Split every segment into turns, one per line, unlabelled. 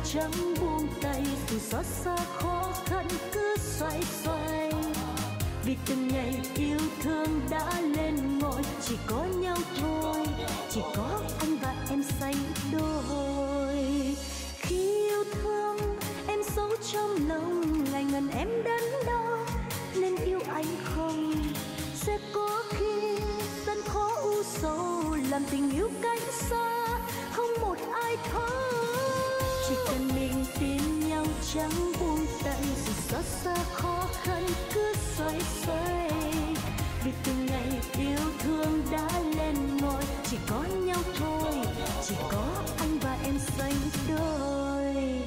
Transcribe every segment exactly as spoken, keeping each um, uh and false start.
chẳng buông tay, dù xót xa khó khăn cứ xoay xoay. Vì từng ngày yêu thương đã lên ngôi, chỉ có nhau thôi, chỉ có anh và em sánh đôi. Khi yêu thương em giấu trong lòng, ngày ngần em đắn đo nên yêu anh không. Sẽ có khi gian khó u sầu, làm tình yêu cách xa không một ai thấu. Chỉ cần mình tin nhau chẳng buông tay, dù xót xa khó khăn cứ xoay xoay. Vì từng ngày yêu thương đã lên ngôi, chỉ có nhau thôi, chỉ có anh và em sánh đôi.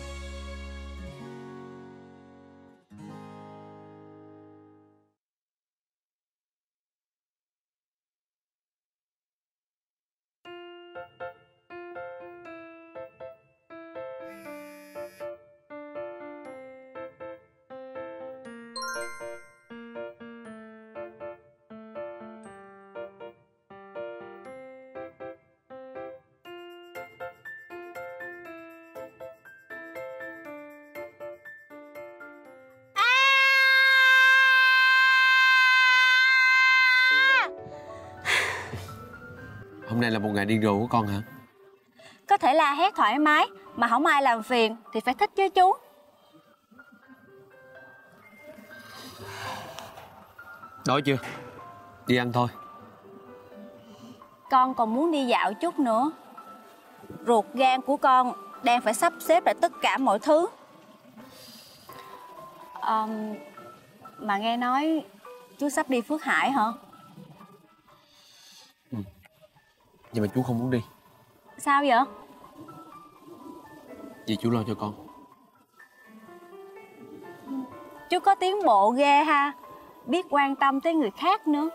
Hôm nay là một ngày điên rồ của con hả?
Có thể la hét thoải mái mà không ai làm phiền thì phải thích chứ chú.
Đói chưa? Đi ăn thôi.
Con còn muốn đi dạo chút nữa. Ruột gan của con đang phải sắp xếp lại tất cả mọi thứ. à, Mà nghe nói chú sắp đi Phước Hải hả?
Ừ. Nhưng mà chú không muốn đi.
Sao vậy?
Vì chú lo cho con.
Chú có tiến bộ ghê ha, biết quan tâm tới người khác nữa.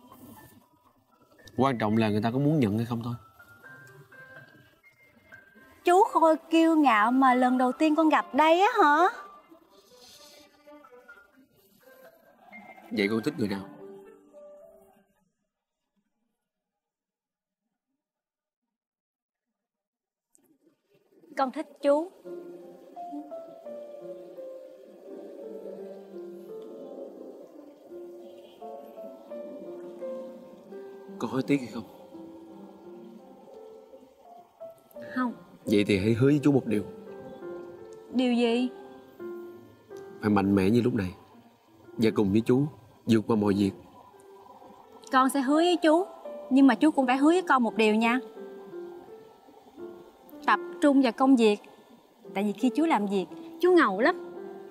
Quan trọng là người ta có muốn nhận hay không thôi.
Chú Khôi kiêu ngạo mà lần đầu tiên con gặp đây á hả?
Vậy con thích người nào?
Con thích chú.
Con hối tiếc hay không?
Không.
Vậy thì hãy hứa với chú một điều.
Điều gì?
Phải mạnh mẽ như lúc này và cùng với chú vượt qua mọi việc.
Con sẽ hứa với chú, nhưng mà chú cũng phải hứa với con một điều nha. Tập trung vào công việc. Tại vì khi chú làm việc, chú ngầu lắm.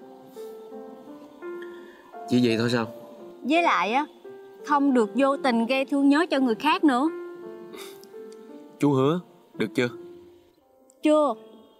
Chỉ vậy thôi sao?
Với lại á, không được vô tình gây thương nhớ cho người khác nữa.
Chú hứa, được chưa?
Chưa.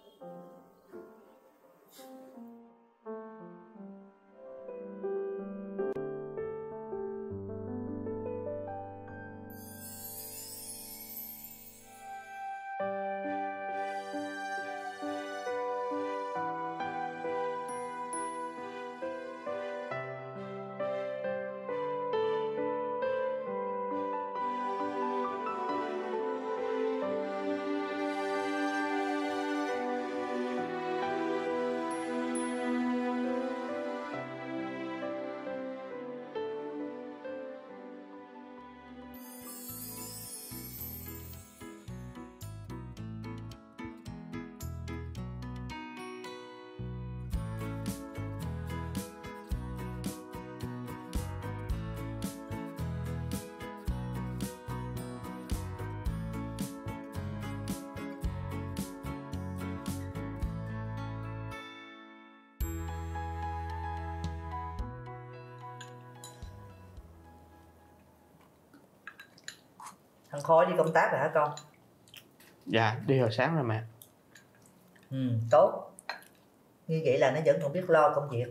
Thằng Khôi đi công tác rồi hả con?
Dạ, đi hồi sáng rồi mẹ.
Ừ, tốt. Như vậy là nó vẫn còn biết lo công việc.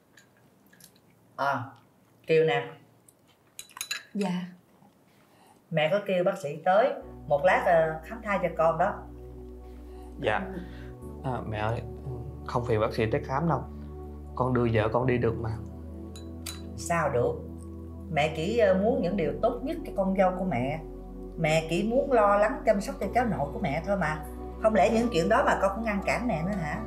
À, Kiều nè.
Dạ.
Mẹ có kêu bác sĩ tới một lát khám thai cho con đó.
Dạ. À, mẹ ơi, không phiền bác sĩ tới khám đâu. Con đưa vợ con đi được mà.
Sao được? Mẹ chỉ muốn những điều tốt nhất cho con dâu của mẹ. Mẹ chỉ muốn lo lắng chăm sóc cho cháu nội của mẹ thôi mà. Không lẽ những chuyện đó mà con cũng ngăn cản mẹ nữa hả?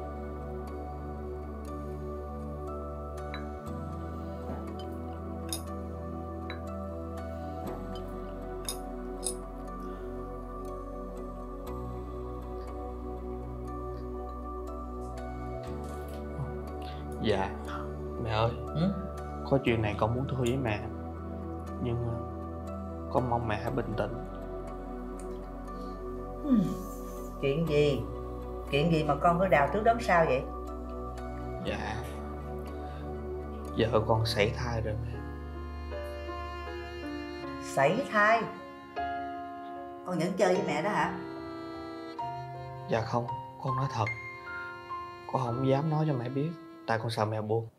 Dạ mẹ ơi,
Ừ?
có chuyện này con muốn thưa với mẹ, nhưng con mong mẹ hãy bình tĩnh.
Ừ. Chuyện gì? Chuyện gì mà con cứ đào trước đón sau vậy?
Dạ, vợ con sảy thai rồi mẹ.
Sảy thai? Con vẫn chơi với mẹ đó hả?
Dạ không, con nói thật. Con không dám nói cho mẹ biết, tại con sợ mẹ buồn.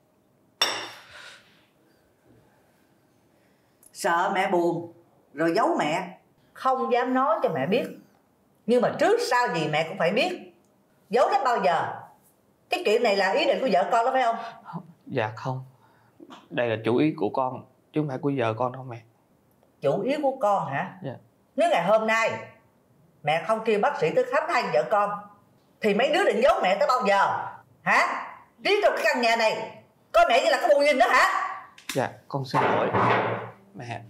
Sợ mẹ buồn rồi giấu mẹ, không dám nói cho mẹ biết. Nhưng mà trước sau gì mẹ cũng phải biết. Giấu đến bao giờ? Cái chuyện này là ý định của vợ con đó phải không?
Dạ không, đây là chủ ý của con chứ không phải của vợ con đâu mẹ.
Chủ ý của con hả?
Dạ.
Nếu ngày hôm nay mẹ không kêu bác sĩ tới khám thai vợ con thì mấy đứa định giấu mẹ tới bao giờ? Hả? Riêng trong cái căn nhà này coi mẹ như là cái bù nhìn đó hả?
Dạ con xin lỗi mẹ.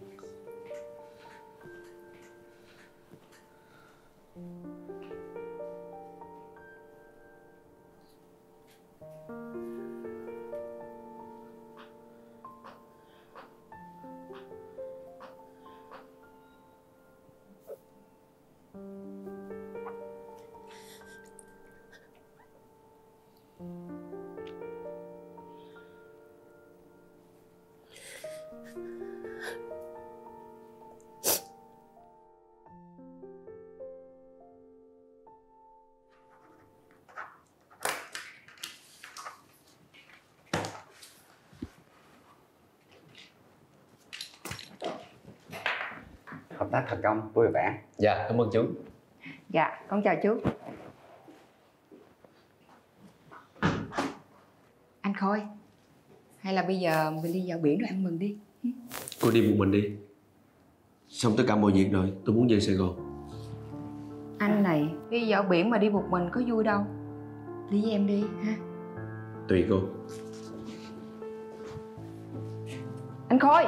Hợp tác thành công vui vẻ.
Dạ, cảm ơn chú.
Dạ, con chào chú. Anh Khôi, hay là bây giờ mình đi dạo biển rồi ăn mừng đi.
Cô đi một mình đi. Xong tất cả mọi việc rồi, tôi muốn về Sài Gòn.
Anh này, đi dạo biển mà đi một mình có vui đâu. Đi với em đi ha.
Tùy cô.
Anh Khôi.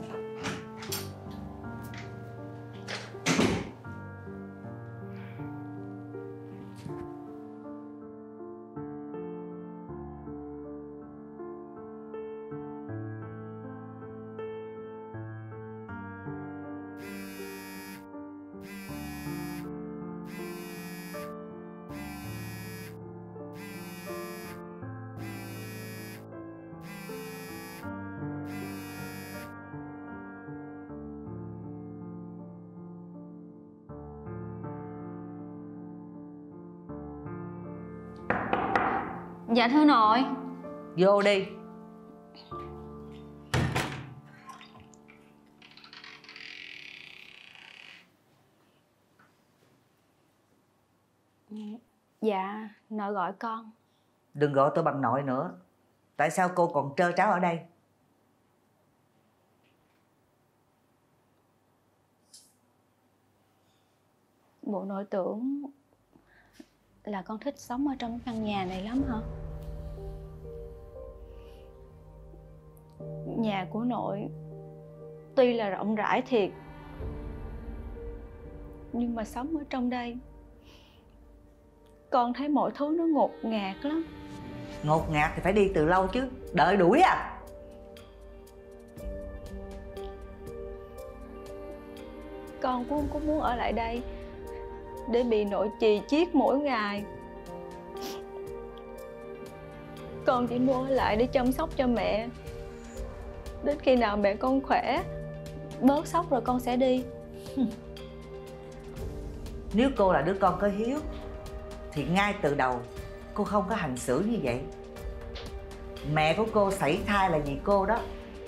Dạ thưa nội.
Vô đi.
Dạ, nội gọi con.
Đừng gọi tôi bằng nội nữa. Tại sao cô còn trơ tráo ở đây?
Bộ nội tưởng là con thích sống ở trong căn nhà này lắm hả? Nhà của nội tuy là rộng rãi thiệt, nhưng mà sống ở trong đây con thấy mọi thứ nó ngột ngạt lắm.
Ngột ngạt thì phải đi từ lâu chứ. Đợi đuổi à?
Con cũng không có muốn ở lại đây để bị nội chì chiết mỗi ngày. Con chỉ muốn ở lại để chăm sóc cho mẹ. Đến khi nào mẹ con khỏe, bớt sốc rồi con sẽ đi.
Nếu cô là đứa con có hiếu thì ngay từ đầu cô không có hành xử như vậy. Mẹ của cô sảy thai là vì cô đó.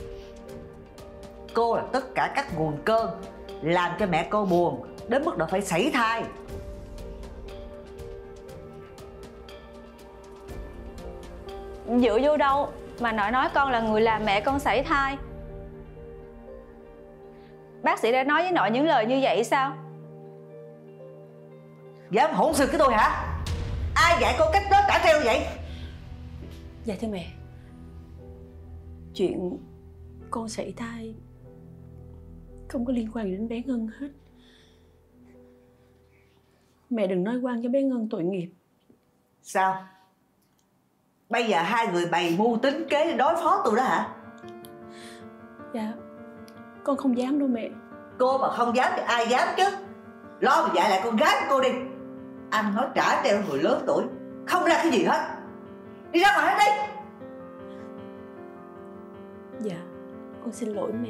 Cô là tất cả các nguồn cơn làm cho mẹ cô buồn đến mức độ phải sảy thai.
Dựa vô đâu mà nội nói con là người làm mẹ con sảy thai? Bác sĩ đã nói với nội những lời như vậy sao?
Dám hỗn xược với tôi hả? Ai dạy cô cách đó trả treo vậy?
Dạ thưa mẹ, chuyện con sảy thai không có liên quan đến bé Ngân hết. Mẹ đừng nói quan cho bé Ngân tội nghiệp.
Sao? Bây giờ hai người bày mưu tính kế để đối phó tôi đó hả?
Dạ, con không dám đâu mẹ.
Cô mà không dám thì ai dám chứ? Lo mà dạy lại con gái của cô đi. Anh nói trả treo người lớn tuổi, không ra cái gì hết. Đi ra ngoài hết đi.
Dạ, con xin lỗi mẹ.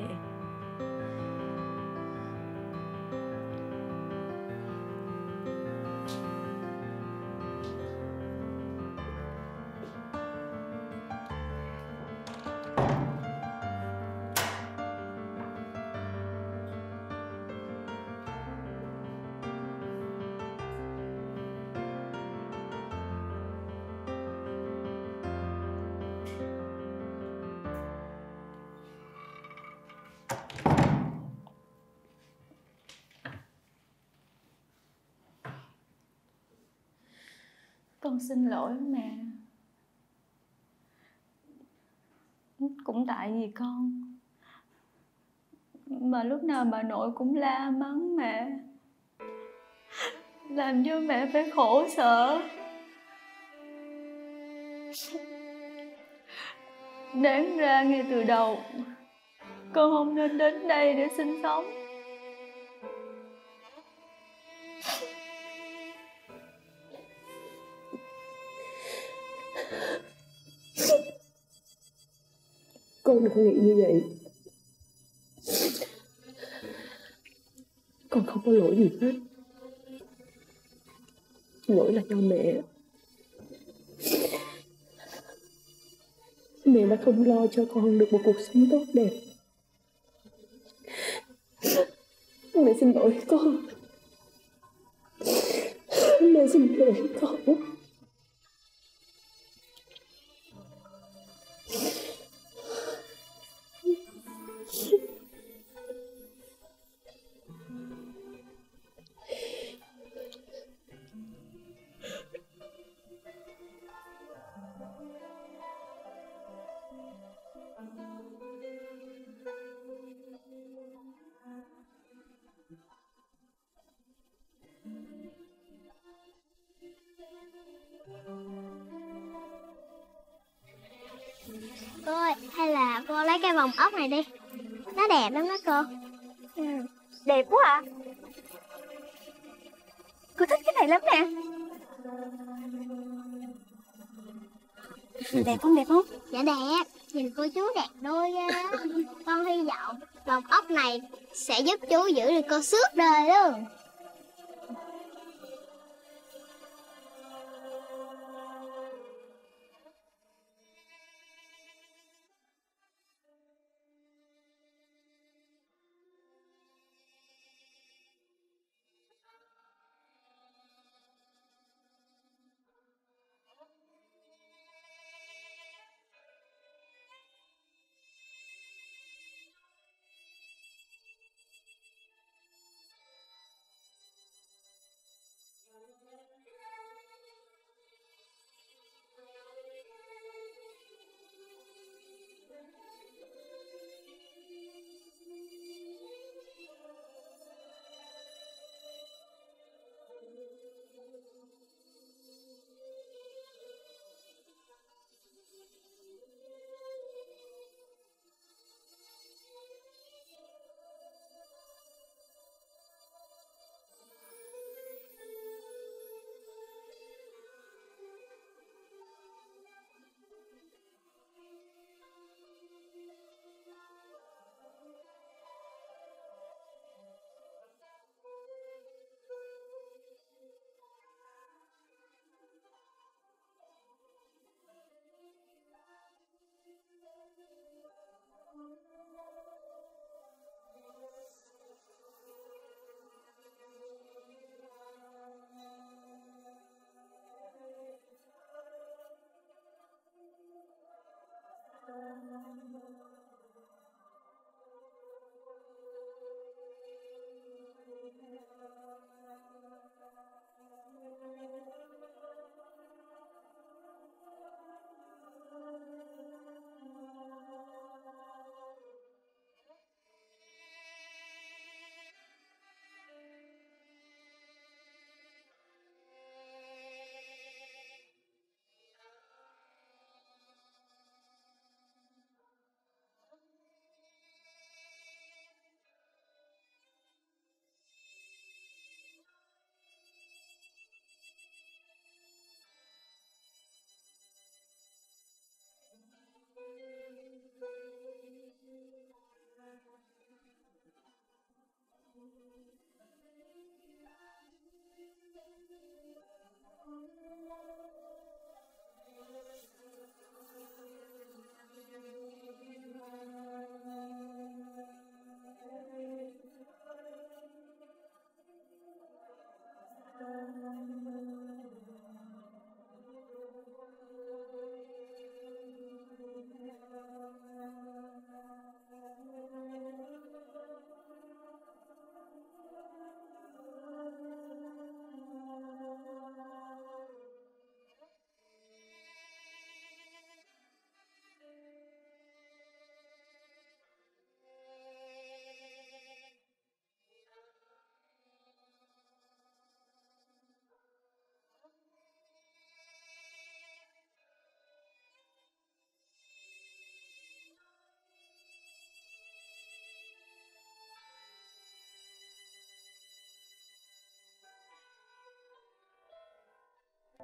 Con xin lỗi mẹ. Cũng tại vì con mà lúc nào bà nội cũng la mắng mẹ, làm cho mẹ phải khổ sở. Đáng ra ngay từ đầu con không nên đến đây để sinh sống.
Con đừng có nghĩ như vậy. Con không có lỗi gì hết. Lỗi là do mẹ. Mẹ đã không lo cho con được một cuộc sống tốt đẹp. Mẹ xin lỗi con. Mẹ xin lỗi con.
Cô ơi, hay là cô lấy cái vòng ốc này đi. Nó đẹp lắm đó cô.
Ừ, đẹp quá à. Cô thích cái này lắm nè.
Đẹp không, đẹp không? Dạ đẹp, nhìn cô chú đẹp đôi ghê. Con hy vọng vòng ốc này sẽ giúp chú giữ được cô suốt đời luôn.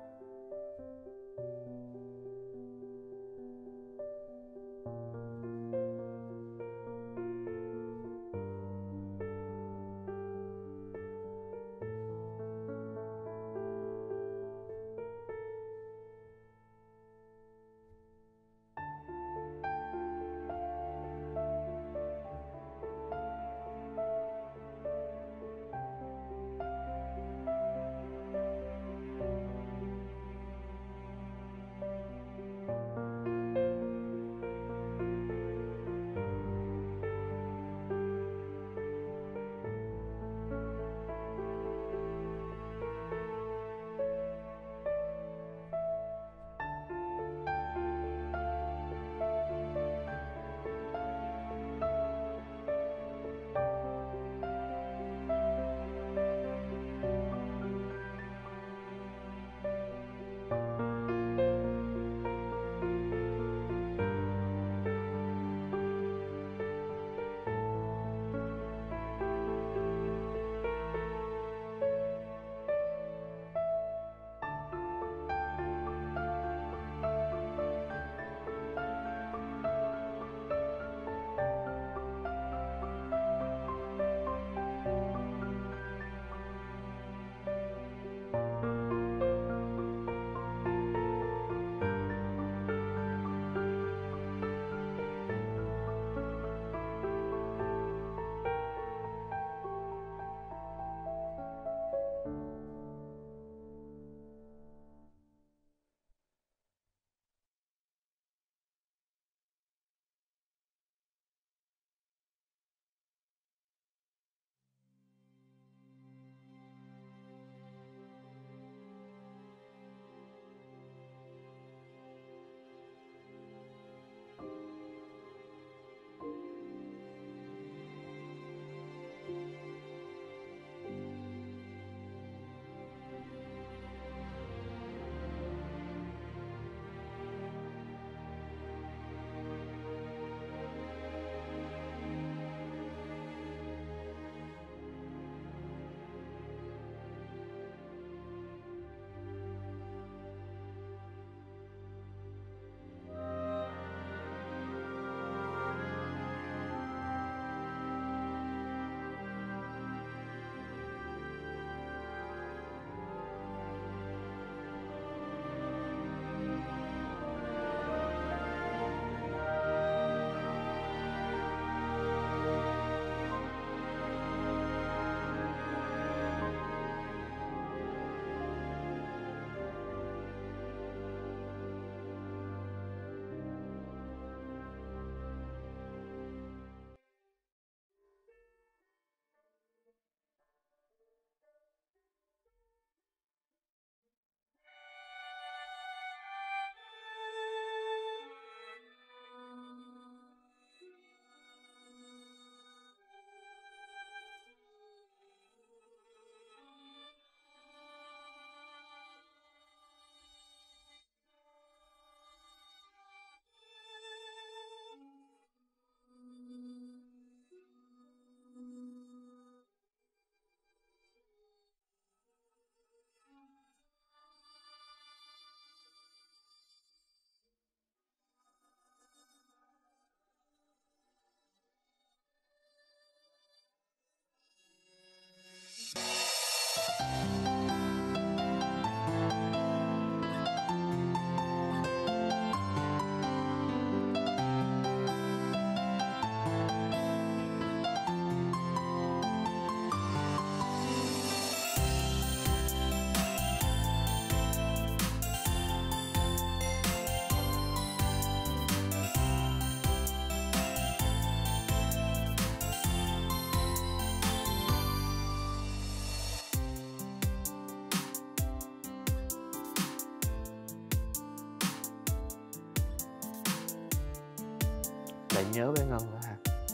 Lại nhớ bé Ngân nữa hả?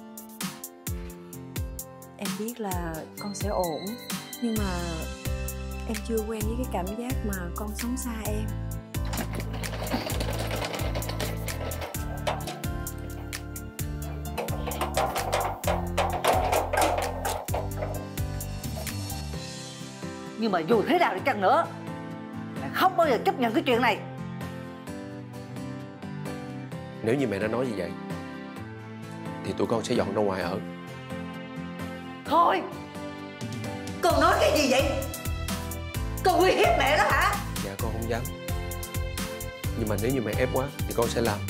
Em biết là con sẽ ổn, nhưng mà em chưa quen với cái cảm giác mà con sống xa em.
Nhưng mà dù thế nào đi chăng nữa, mẹ không bao giờ chấp nhận cái chuyện này.
Nếu như mẹ đã nói như vậy thì tụi con sẽ dọn ra ngoài ở.
Thôi, con nói cái gì vậy? Con uy hiếp mẹ đó hả?
Dạ con không dám. Nhưng mà nếu như mẹ ép quá thì con sẽ làm.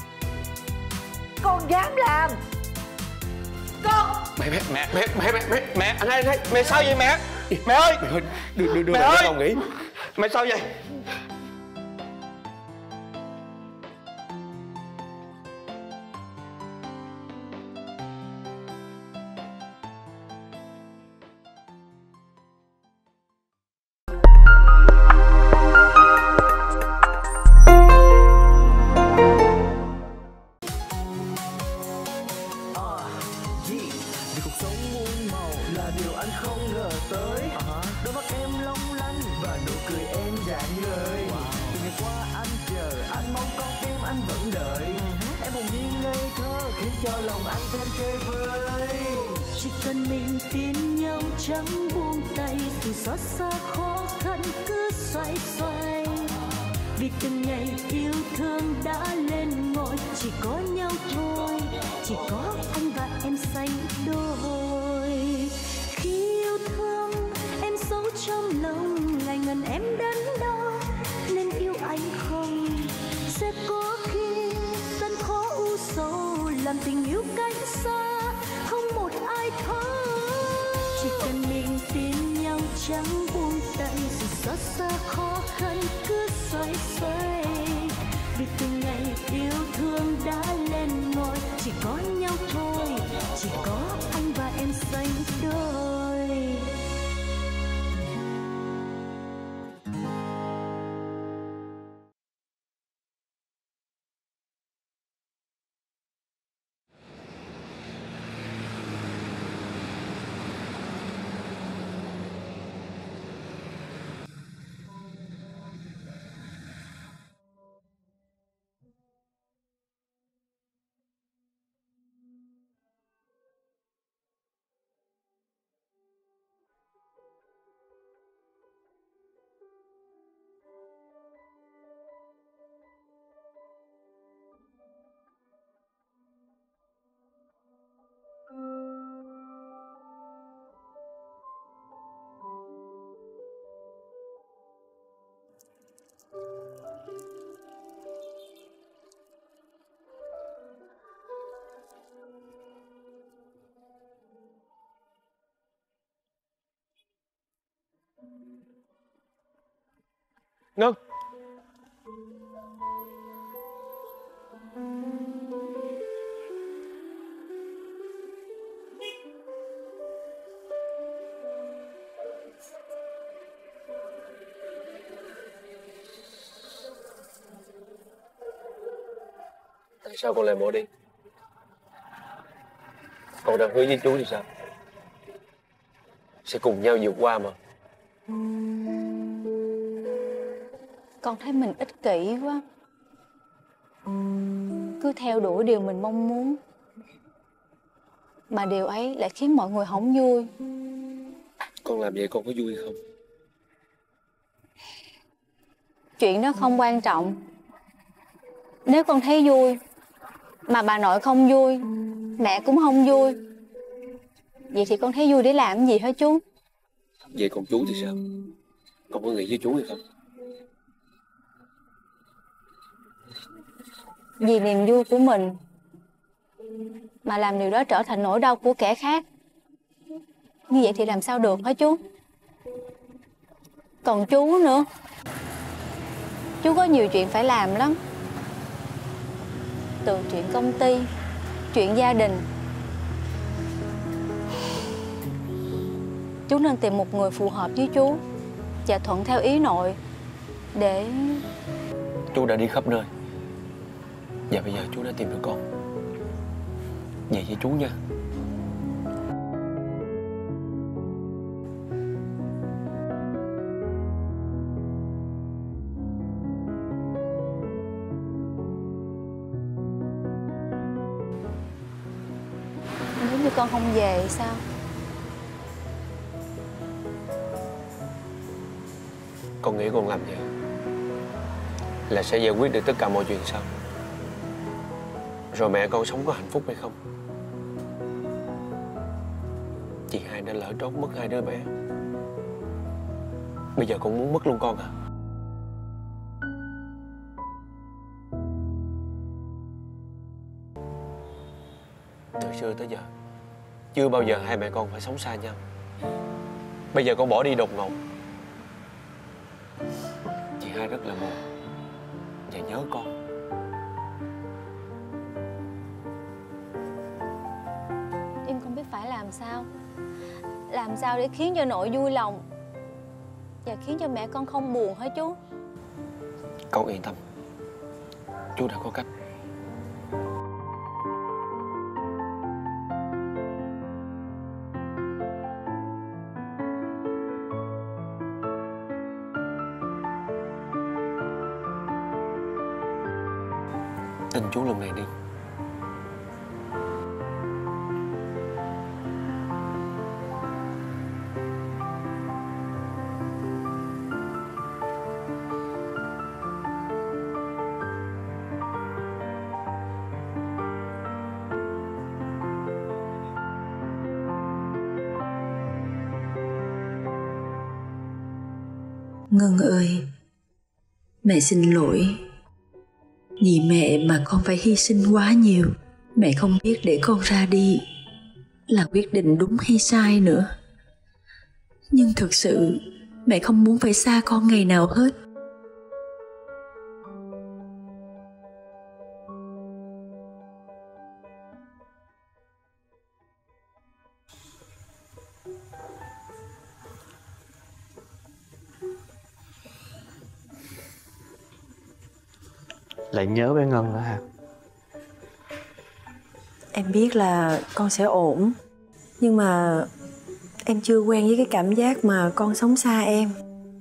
Con dám làm? Con
Mẹ mẹ mẹ mẹ mẹ mẹ mẹ
Mẹ, anh hai, anh hai, mẹ sao vậy mẹ? Mẹ ơi!
Mẹ ơi, đưa đưa đưa
mẹ
mẹ
ơi!
cho con nghỉ.
Mẹ sao vậy?
Chỉ cần mình tin nhau chẳng buông tay, dù xót xa khó khăn cứ xoay xoay. Vì từng ngày yêu thương đã lên ngôi, chỉ có nhau thôi, chỉ có anh và em sánh đôi. Khi yêu thương em giấu trong lòng, ngày ngần em đắn đo nên yêu anh không. Sẽ có khi gian khó u sầu, làm tình yêu cách xa không một ai thấu. Chỉ cần mình tin nhau chẳng buông tay, dù xót xa khó khăn cứ xoay xoay. Vì từng ngày yêu thương đã lên ngôi, chỉ có nhau thôi, chỉ có anh và em sánh đôi.
Ngân. Tại sao con lại bỏ đi? Con đã hứa với chú thì sao? Sẽ cùng nhau vượt qua mà.
Con thấy mình ích kỷ quá, cứ theo đuổi điều mình mong muốn, mà điều ấy lại khiến mọi người không vui.
Con làm vậy con có vui không?
Chuyện đó không quan trọng. Nếu con thấy vui mà bà nội không vui, mẹ cũng không vui, vậy thì con thấy vui để làm gì hả chú?
Vậy còn chú thì sao? Con có nghĩ với chú hay không?
Vì niềm vui của mình mà làm điều đó trở thành nỗi đau của kẻ khác, như vậy thì làm sao được hả chú? Còn chú nữa, chú có nhiều chuyện phải làm lắm. Từ chuyện công ty, chuyện gia đình. Chú nên tìm một người phù hợp với chú và thuận theo ý nội để...
Chú đã đi khắp nơi và bây giờ chú đã tìm được con. Vậy với chú nha.
Nếu như con không về thì sao?
Con nghĩ con làm vậy là sẽ giải quyết được tất cả mọi chuyện sao? Rồi mẹ con sống có hạnh phúc hay không? Chị hai đã lỡ trót mất hai đứa bé, bây giờ con muốn mất luôn con à? Từ xưa tới giờ chưa bao giờ hai mẹ con phải sống xa nhau. Bây giờ con bỏ đi đột ngột, chị hai rất là buồn và nhớ con.
Em không biết phải làm sao Làm sao để khiến cho nội vui lòng và khiến cho mẹ con không buồn hả chú?
Con yên tâm, chú đã có cách. Tin chú lần này đi.
Ngân ơi, mẹ xin lỗi. Vì mẹ mà con phải hy sinh quá nhiều. Mẹ không biết để con ra đi là quyết định đúng hay sai nữa. Nhưng thực sự mẹ không muốn phải xa con ngày nào hết.
Lại nhớ bé Ngân nữa hả?
Em biết là con sẽ ổn, nhưng mà em chưa quen với cái cảm giác mà con sống xa em.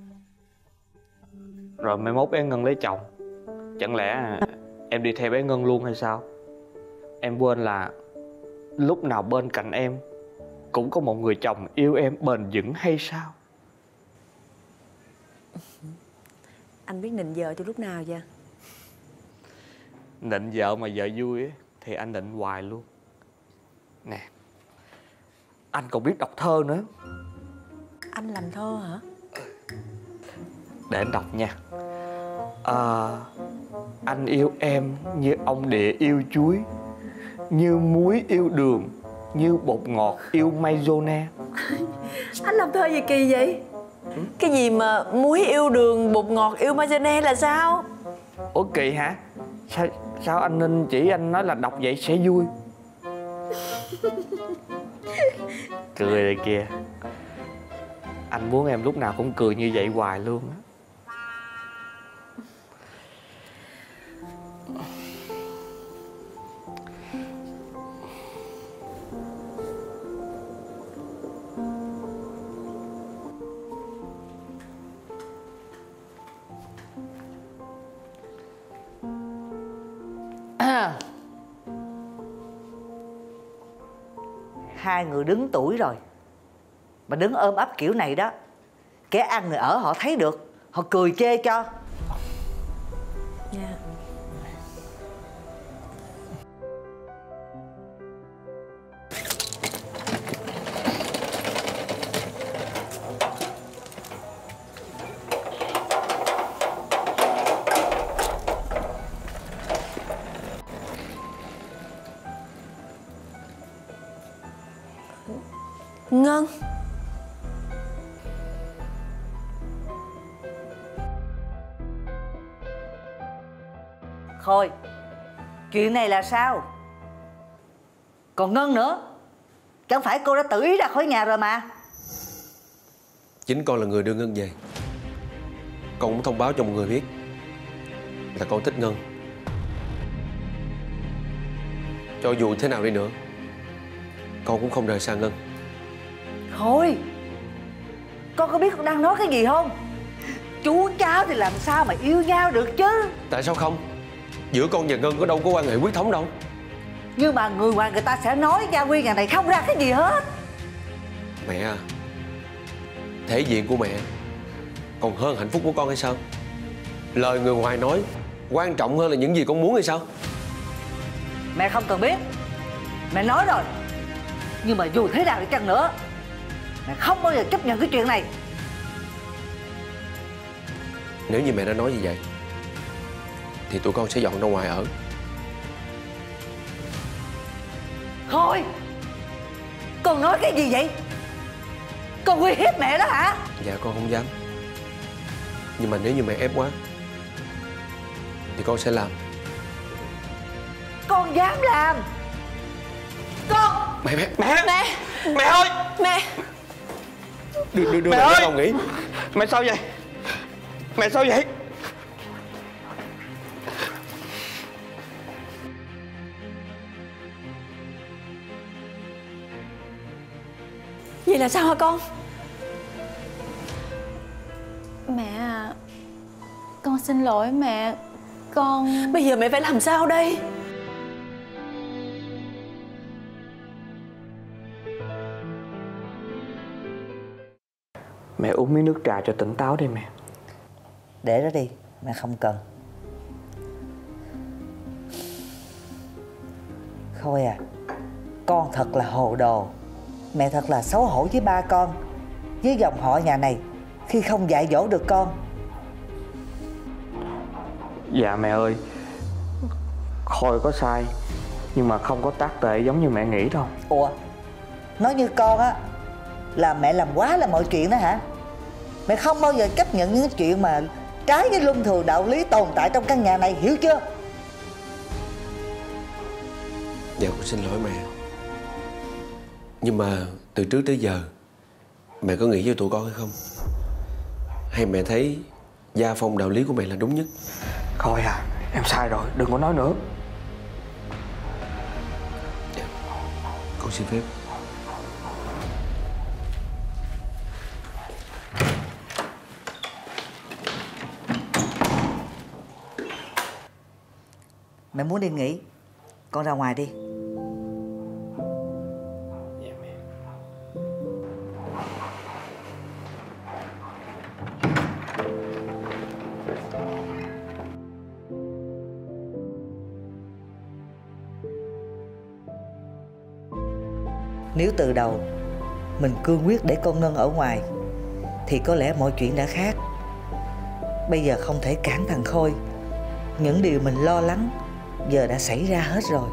Rồi mai mốt bé Ngân lấy chồng, chẳng lẽ em đi theo bé Ngân luôn hay sao? Em quên là lúc nào bên cạnh em cũng có một người chồng yêu em bền vững hay sao?
Anh biết nịnh vợ từ lúc nào vậy?
Nịnh vợ mà vợ vui ấy, thì anh nịnh hoài luôn. Nè, anh còn biết đọc thơ nữa.
Anh làm thơ hả?
Để anh đọc nha. À, anh yêu em như ông địa yêu chuối, như muối yêu đường, như bột ngọt yêu maizena.
Anh làm thơ gì kỳ vậy? Ừ? Cái gì mà muối yêu đường, bột ngọt yêu maizena là sao?
Ủa kỳ hả? Sao, sao anh Ninh chỉ anh nói là đọc vậy sẽ vui? Cười rồi kìa. Anh muốn em lúc nào cũng cười như vậy hoài luôn á.
Hai người đứng tuổi rồi mà đứng ôm ấp kiểu này đó, kẻ ăn người ở họ thấy được, họ cười chê cho.
Dạ. Ngân.
Khôi, chuyện này là sao? Còn Ngân nữa, chẳng phải cô đã tự ý ra khỏi nhà rồi mà.
Chính con là người đưa Ngân về. Con muốn thông báo cho mọi người biết là con thích Ngân. Cho dù thế nào đi nữa, con cũng không rời xa Ngân.
Khôi, con có biết con đang nói cái gì không? Chú cháu thì làm sao mà yêu nhau được chứ?
Tại sao không? Giữa con và Ngân có đâu có quan hệ huyết thống đâu.
Nhưng mà người ngoài người ta sẽ nói gia quy nhà này không ra cái gì hết.
Mẹ à, thể diện của mẹ còn hơn hạnh phúc của con hay sao? Lời người ngoài nói quan trọng hơn là những gì con muốn hay sao?
Mẹ không cần biết. Mẹ nói rồi. Nhưng mà dù thế nào đi chăng nữa, mẹ không bao giờ chấp nhận cái chuyện này.
Nếu như mẹ đã nói như vậy thì tụi con sẽ dọn ra ngoài ở.
Thôi, con nói cái gì vậy? Con uy hiếp mẹ đó hả?
Dạ con không dám. Nhưng mà nếu như mẹ ép quá thì con sẽ làm.
Con dám làm. Con.
Mẹ mẹ
Mẹ
Mẹ.
Mẹ ơi.
Mẹ.
Đưa đưa đưa
Mẹ
mẹ
ơi.
cho con nghỉ.
Mẹ sao vậy? Mẹ sao vậy?
Vậy là sao hả con?
Mẹ à, con xin lỗi mẹ. Con...
Bây giờ mẹ phải làm sao đây?
Mẹ uống miếng nước trà cho tỉnh táo đi mẹ.
Để đó đi, mẹ không cần. Khôi à, con thật là hồ đồ. Mẹ thật là xấu hổ với ba con, với dòng họ nhà này, khi không dạy dỗ được con.
Dạ mẹ ơi, Khôi có sai, nhưng mà không có tác tệ giống như mẹ nghĩ đâu.
Ủa, nói như con á là mẹ làm quá là mọi chuyện đó hả? Mẹ không bao giờ chấp nhận những chuyện mà trái với luân thường đạo lý tồn tại trong căn nhà này, hiểu chưa?
Dạ con xin lỗi mẹ. Nhưng mà từ trước tới giờ mẹ có nghĩ cho tụi con hay không? Hay mẹ thấy gia phong đạo lý của mẹ là đúng nhất?
Khôi à, em sai rồi, đừng có nói nữa.
Dạ, con xin phép.
Mẹ muốn đi nghỉ, con ra ngoài đi. Nếu từ đầu mình cương quyết để con Ngân ở ngoài thì có lẽ mọi chuyện đã khác. Bây giờ không thể cản thằng Khôi. Những điều mình lo lắng giờ đã xảy ra hết rồi.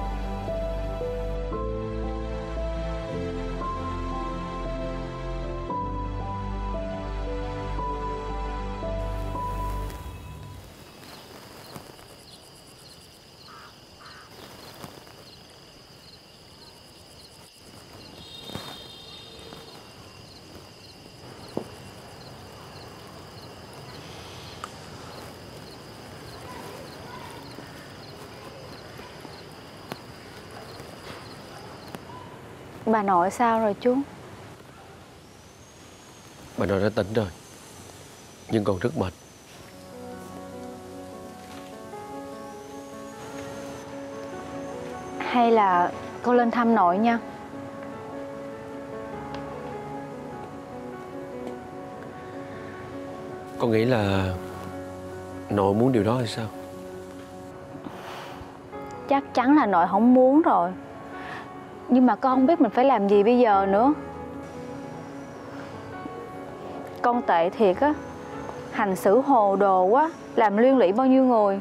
Bà nội sao rồi chú?
Bà nội đã tỉnh rồi, nhưng còn rất mệt.
Hay là con lên thăm nội nha.
Con nghĩ là nội muốn điều đó hay sao?
Chắc chắn là nội không muốn rồi. Nhưng mà con không biết mình phải làm gì bây giờ nữa. Con tệ thiệt á. Hành xử hồ đồ quá, làm liên lụy bao nhiêu người.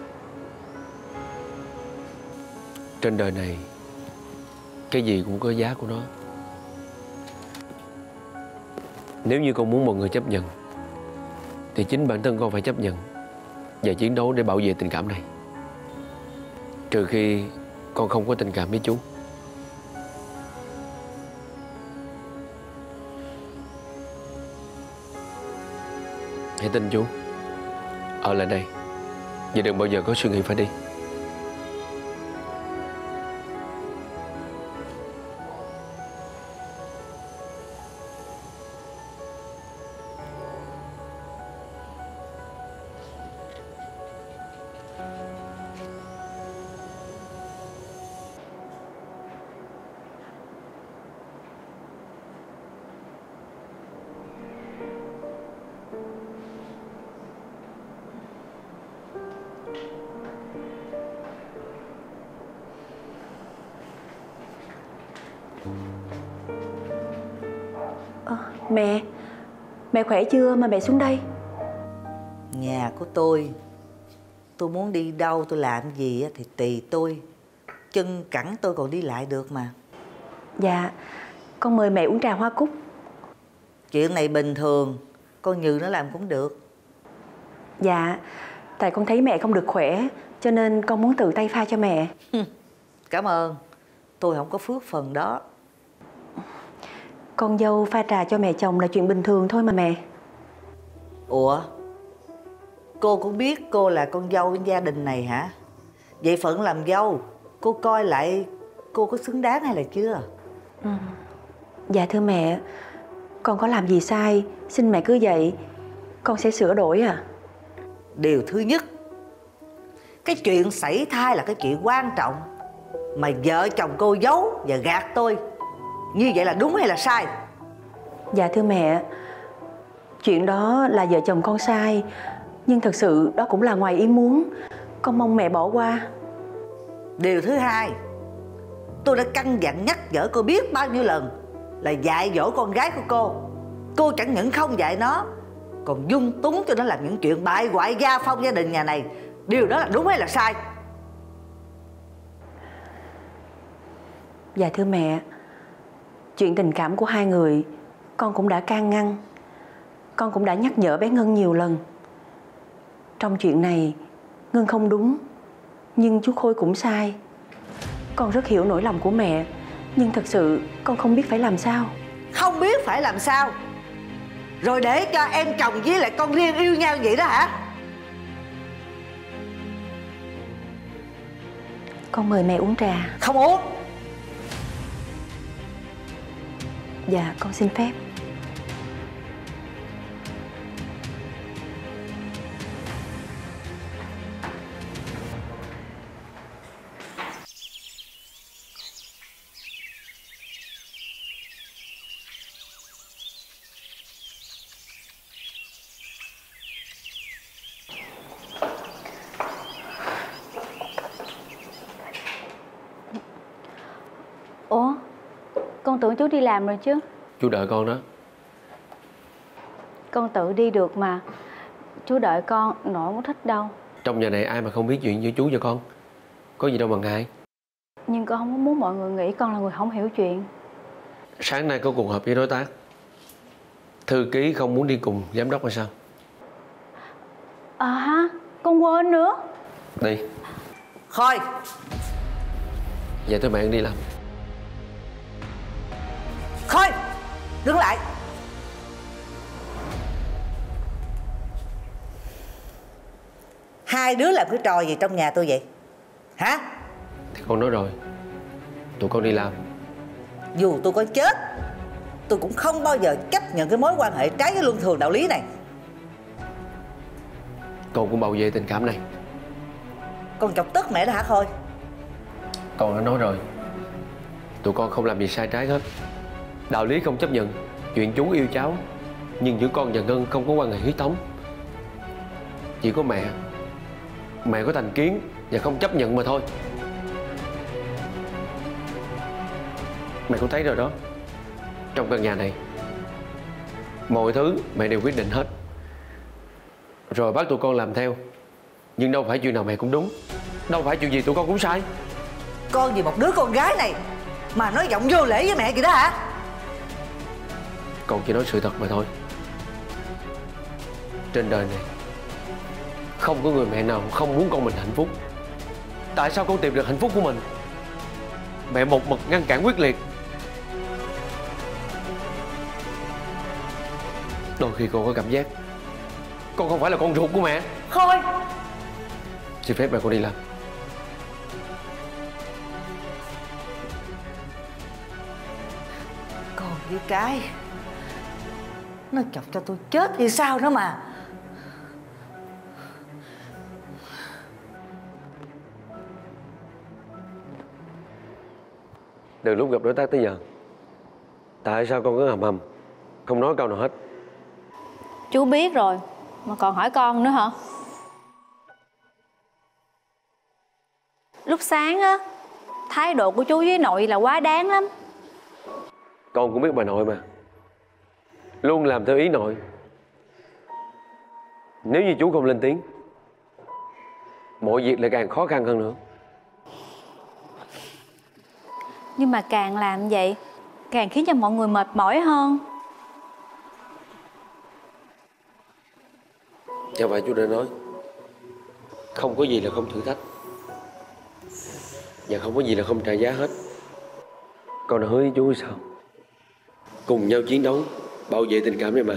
Trên đời này cái gì cũng có giá của nó. Nếu như con muốn mọi người chấp nhận thì chính bản thân con phải chấp nhận và chiến đấu để bảo vệ tình cảm này. Trừ khi con không có tình cảm với chú. Hãy tin chú. Ở lại đây và đừng bao giờ có suy nghĩ phải đi.
À, mẹ, mẹ khỏe chưa mà mẹ xuống đây?
Nhà của tôi, tôi muốn đi đâu tôi làm gì thì tùy tôi. Chân cẳng tôi còn đi lại được mà.
Dạ, con mời mẹ uống trà hoa cúc.
Chuyện này bình thường, con Như nó làm cũng được.
Dạ, tại con thấy mẹ không được khỏe, cho nên con muốn tự tay pha cho mẹ.
Cảm ơn, tôi không có phước phần đó.
Con dâu pha trà cho mẹ chồng là chuyện bình thường thôi mà mẹ.
Ủa, cô cũng biết cô là con dâu bên gia đình này hả? Vậy phận làm dâu, cô coi lại cô có xứng đáng hay là chưa?
Ừ. Dạ thưa mẹ, con có làm gì sai, xin mẹ cứ vậy, con sẽ sửa đổi à.
Điều thứ nhất, cái chuyện sảy thai là cái chuyện quan trọng, mà vợ chồng cô giấu và gạt tôi, như vậy là đúng hay là sai?
Dạ thưa mẹ, chuyện đó là vợ chồng con sai, nhưng thật sự đó cũng là ngoài ý muốn, con mong mẹ bỏ qua.
Điều thứ hai, tôi đã căn dặn nhắc nhở cô biết bao nhiêu lần là dạy dỗ con gái của cô. Cô chẳng những không dạy nó, còn dung túng cho nó làm những chuyện bại hoại gia phong gia đình nhà này. Điều đó là đúng hay là sai?
Dạ thưa mẹ, chuyện tình cảm của hai người con cũng đã can ngăn, con cũng đã nhắc nhở bé Ngân nhiều lần. Trong chuyện này Ngân không đúng, nhưng chú Khôi cũng sai. Con rất hiểu nỗi lòng của mẹ, nhưng thật sự con không biết phải làm sao.
Không biết phải làm sao rồi để cho em chồng với lại con riêng yêu nhau vậy đó hả?
Con mời mẹ uống trà.
Không uống.
Dạ con xin phép.
Ủa, con tưởng chú đi làm rồi chứ?
Chú đợi con đó.
Con tự đi được mà. Chú đợi con, nội không thích đâu.
Trong nhà này ai mà không biết chuyện giữa chú và con. Có gì đâu mà ngại.
Nhưng con không có muốn mọi người nghĩ con là người không hiểu chuyện.
Sáng nay có cuộc họp với đối tác, thư ký không muốn đi cùng giám đốc hay sao?
À ha, con quên nữa.
Đi.
Khôi.
Dạ thưa mẹ, đi làm.
Khôi, đứng lại. Hai đứa làm cái trò gì trong nhà tôi vậy? Hả?
Thì con nói rồi, tụi con đi làm.
Dù tôi có chết, tôi cũng không bao giờ chấp nhận cái mối quan hệ trái với luân thường đạo lý này.
Con cũng bảo vệ tình cảm này.
Con chọc tức mẹ đó hả Khôi?
Con đã nói rồi, tụi con không làm gì sai trái hết. Đạo lý không chấp nhận chuyện chú yêu cháu, nhưng giữa con và Ngân không có quan hệ huyết thống. Chỉ có mẹ Mẹ có thành kiến và không chấp nhận mà thôi. Mẹ cũng thấy rồi đó, trong căn nhà này mọi thứ mẹ đều quyết định hết, rồi bắt tụi con làm theo. Nhưng đâu phải chuyện nào mẹ cũng đúng, đâu phải chuyện gì tụi con cũng sai.
Con vì một đứa con gái này mà nói giọng vô lễ với mẹ vậy đó hả?
Con chỉ nói sự thật mà thôi. Trên đời này không có người mẹ nào không muốn con mình hạnh phúc. Tại sao con tìm được hạnh phúc của mình, mẹ một mực ngăn cản quyết liệt? Đôi khi con có cảm giác con không phải là con ruột của mẹ.
Khôi,
xin phép mẹ con đi làm.
con với cái nó chọc cho tôi chết thì sao nữa mà.
Từ lúc gặp đối tác tới giờ, tại sao con cứ hầm hầm không nói câu nào hết?
Chú biết rồi, mà còn hỏi con nữa hả? Lúc sáng á, thái độ của chú với nội là quá đáng lắm.
Con cũng biết bà nội mà, luôn làm theo ý nội. Nếu như chú không lên tiếng, mọi việc lại càng khó khăn hơn nữa.
Nhưng mà càng làm vậy càng khiến cho mọi người mệt mỏi hơn.
Chẳng phải chú đã nói không có gì là không thử thách, và không có gì là không trả giá hết. Con đã hứa với chú sao? Cùng nhau chiến đấu, bảo vệ tình cảm này mà.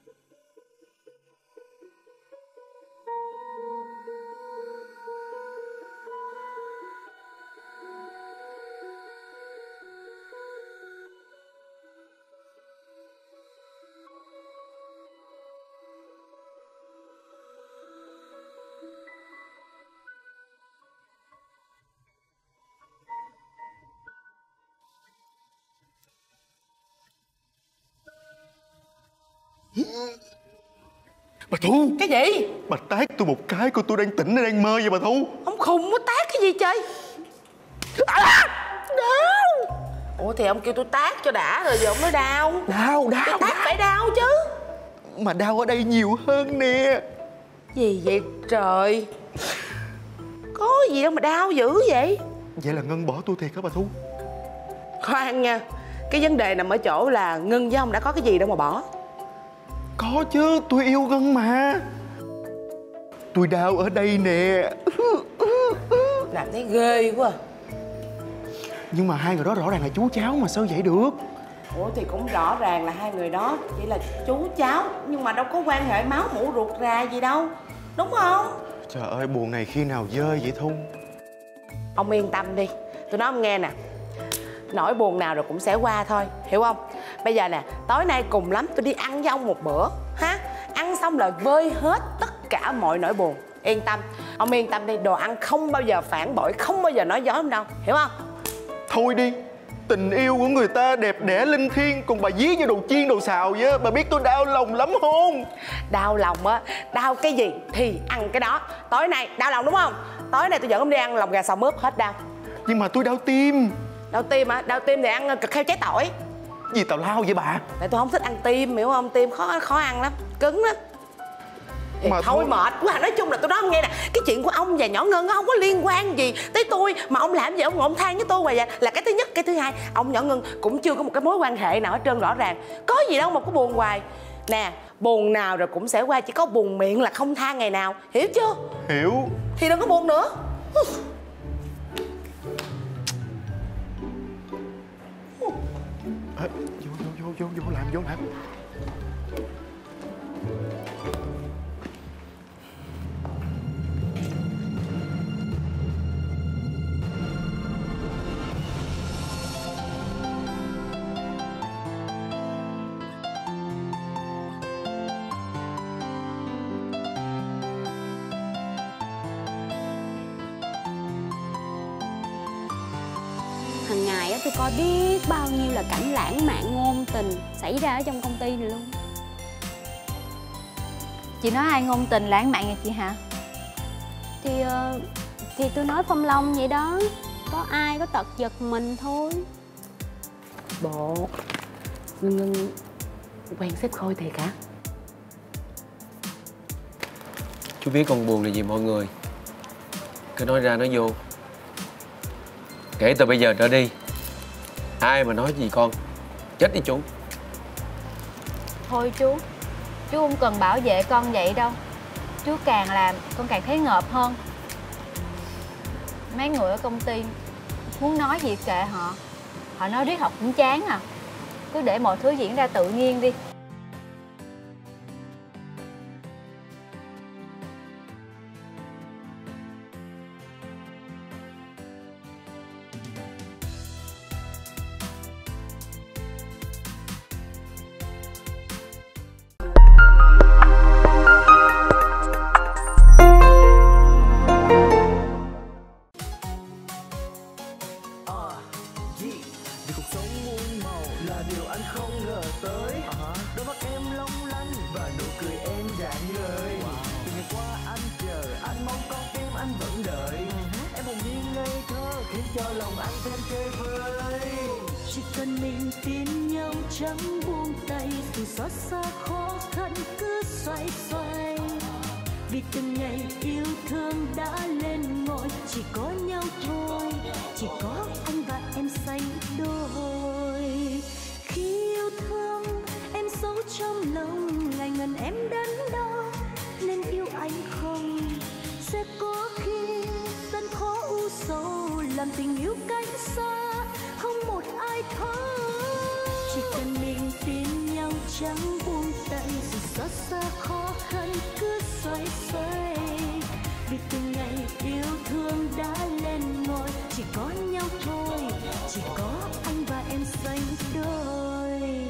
Bà Thu.
Cái gì?
Bà tát tôi một cái, cô tôi đang tỉnh hay đang mơ vậy bà Thu?
Ông khùng có tát cái gì trời? À, đau. Ủa thì ông kêu tôi tát cho đã rồi giờ ông nói đau.
Đau, đau.
Tôi tát phải đau chứ.
Mà đau ở đây nhiều hơn nè.
Gì vậy trời? Có gì đâu mà đau dữ vậy?
Vậy là Ngân bỏ tôi thiệt hả bà Thu?
Khoan nha, cái vấn đề nằm ở chỗ là Ngân với ông đã có cái gì đâu mà bỏ.
Có chứ, tôi yêu Ngân mà. Tôi đau ở đây nè.
Làm thấy ghê quá.
Nhưng mà hai người đó rõ ràng là chú cháu mà sao vậy được?
Ủa thì cũng rõ ràng là hai người đó chỉ là chú cháu, nhưng mà đâu có quan hệ máu mủ ruột rà gì đâu, đúng không?
Trời ơi, buồn này khi nào dơi vậy Thu?
Ông yên tâm đi, tôi nói ông nghe nè, nỗi buồn nào rồi cũng sẽ qua thôi, hiểu không? Bây giờ nè, tối nay cùng lắm tôi đi ăn với ông một bữa ha. Ăn xong là vơi hết tất cả mọi nỗi buồn. Yên tâm, ông yên tâm đi, đồ ăn không bao giờ phản bội, không bao giờ nói dối ông đâu, hiểu không?
Thôi đi, tình yêu của người ta đẹp đẽ linh thiêng, còn bà dí như đồ chiên đồ xào vậy á. Bà biết tôi đau lòng lắm không?
Đau lòng á, đau cái gì thì ăn cái đó. Tối nay đau lòng đúng không? Tối nay tôi dẫn ông đi ăn lòng gà xào mướp hết đau.
Nhưng mà tôi đau tim.
Đau tim á? Đau tim thì ăn cực heo cháy tỏi.
Gì tào lao vậy bà?
Tại tôi không thích ăn tim, hiểu không? Tim khó khó ăn lắm, cứng lắm. Thì mà thôi, thôi mệt quá. Nói chung là tôi nói ông nghe nè, cái chuyện của ông và nhỏ Ngân không có liên quan gì tới tôi. Mà ông làm gì ông ngồi ông than với tôi hoài vậy? Là cái thứ nhất. Cái thứ hai, ông nhỏ Ngân cũng chưa có một cái mối quan hệ nào hết trơn rõ ràng. Có gì đâu mà có buồn hoài. Nè, buồn nào rồi cũng sẽ qua, chỉ có buồn miệng là không tha ngày nào. Hiểu chưa?
Hiểu.
Thì đừng có buồn nữa.
À, vô vô vô vô vô làm vô làm.
Hàng ngày á, tôi coi biết bao nhiêu là cảnh lãng mạn ngôn tình xảy ra ở trong công ty này luôn.
Chị nói ai ngôn tình lãng mạn vậy chị hả?
Thì uh, thì tôi nói Phong Long vậy đó. Có ai có tật giật mình thôi.
Bộ Ngân Ngân quen sếp Khôi thiệt hả?
Chú biết con buồn là gì mọi người, cứ nói ra nói vô. Kể từ bây giờ trở đi, ai mà nói gì con, chết đi chú.
Thôi chú, chú không cần bảo vệ con vậy đâu. Chú càng làm con càng thấy ngợp hơn. Mấy người ở công ty muốn nói gì kệ họ. Họ nói riết học cũng chán à. Cứ để mọi thứ diễn ra tự nhiên đi.
Em hồn nhiên ngây thơ khiến
cho lòng anh thêm chơi vơi. Chỉ cần mình tin nhau chẳng buông tay, dù xót xa khó khăn cứ xoay xoay. Vì từng ngày yêu thương đã lên ngôi, chỉ có nhau thôi, chỉ có anh và em sánh đôi. Khi yêu thương em giấu trong lòng, ngày ngần em đắn đo nên yêu anh không. Sẽ có khi gian khó u sầu, làm tình yêu cách xa không một ai thấu. Chỉ cần mình tin nhau chẳng buông tay, dù xót xa khó khăn cứ xoay xoay. Vì từng ngày yêu thương đã lên ngôi, chỉ có nhau thôi, chỉ có anh và em sánh đôi.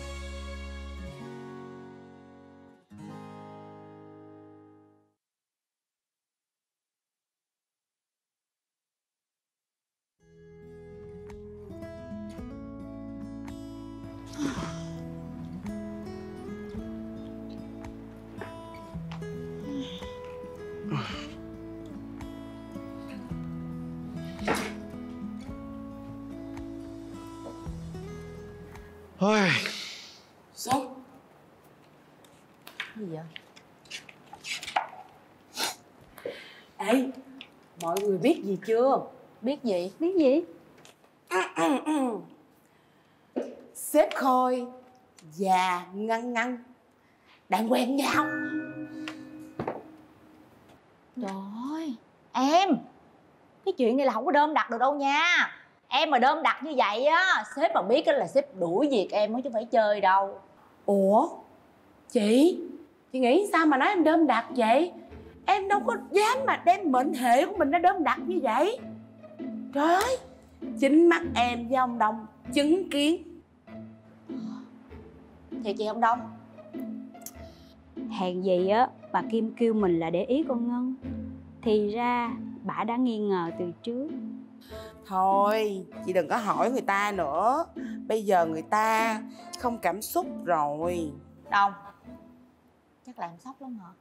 Ôi.
Sốt. Gì vậy? Ê, mọi người biết gì chưa?
Biết gì? Biết gì?
Sếp Khôi và Ngân Ngân đang quen nhau.
Trời ơi, em, cái chuyện này là không có đơm đặt được đâu nha. Em mà đơm đặt như vậy á, sếp mà biết là sếp đuổi việc em chứ không phải chơi đâu.
Ủa, chị, chị nghĩ sao mà nói em đơm đặt vậy? Em đâu có dám mà đem mệnh hệ của mình ra đơm đặt như vậy. Trời ơi, chính mắt em với ông Đông chứng kiến.
Thì chị ông Đông,
hèn gì á bà Kim kêu mình là để ý con Ngân, thì ra bà đã nghi ngờ từ trước.
Thôi, chị đừng có hỏi người ta nữa. Bây giờ người ta không cảm xúc rồi.
Đông, chắc là em sốc lắm hả?